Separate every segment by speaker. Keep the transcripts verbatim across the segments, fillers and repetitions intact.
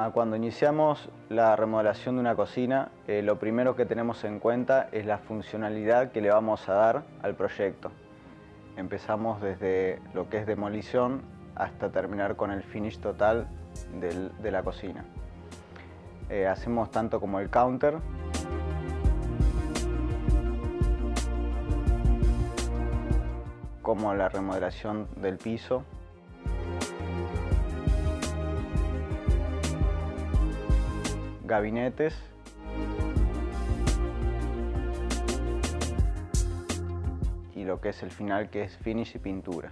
Speaker 1: Ah, cuando iniciamos la remodelación de una cocina, eh, lo primero que tenemos en cuenta es la funcionalidad que le vamos a dar al proyecto. Empezamos desde lo que es demolición hasta terminar con el finish total del, de la cocina. Eh, hacemos tanto como el counter, como la remodelación del piso, gabinetes y lo que es el final, que es finish y pintura.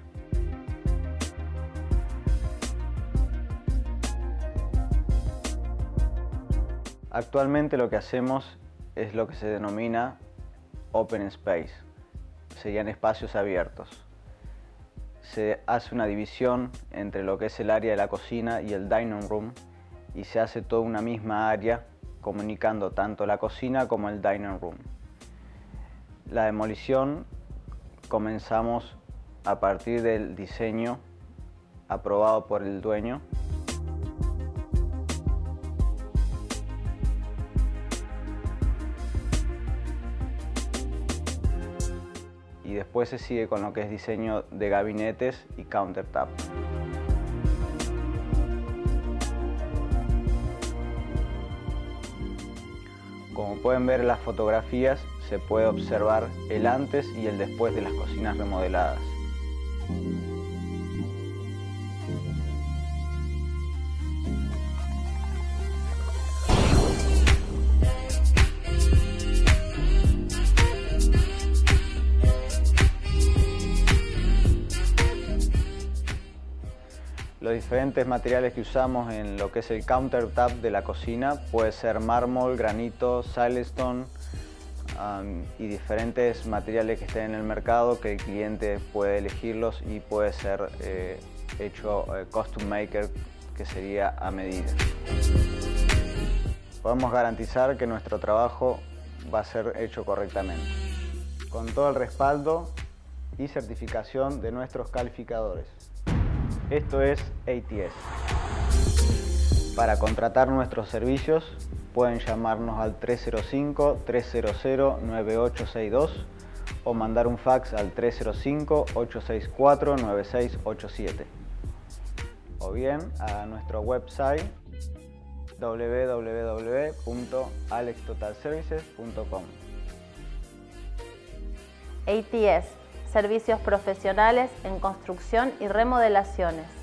Speaker 1: Actualmente lo que hacemos es lo que se denomina Open Space, serían espacios abiertos. Se hace una división entre lo que es el área de la cocina y el dining room y se hace toda una misma área comunicando tanto la cocina como el dining room. La demolición comenzamos a partir del diseño aprobado por el dueño. Y después se sigue con lo que es diseño de gabinetes y countertop. Como pueden ver en las fotografías, se puede observar el antes y el después de las cocinas remodeladas. Los diferentes materiales que usamos en lo que es el countertop de la cocina puede ser mármol, granito, silestone um, y diferentes materiales que estén en el mercado que el cliente puede elegirlos y puede ser eh, hecho eh, custom maker, que sería a medida. Podemos garantizar que nuestro trabajo va a ser hecho correctamente, con todo el respaldo y certificación de nuestros calificadores. Esto es A T S. Para contratar nuestros servicios pueden llamarnos al tres cero cinco, tres cero cero, nueve ocho seis dos o mandar un fax al tres cero cinco, ocho seis cuatro, nueve seis ocho siete. O bien a nuestro website w w w punto alex total services punto com.
Speaker 2: A T S. Servicios profesionales en construcción y remodelaciones.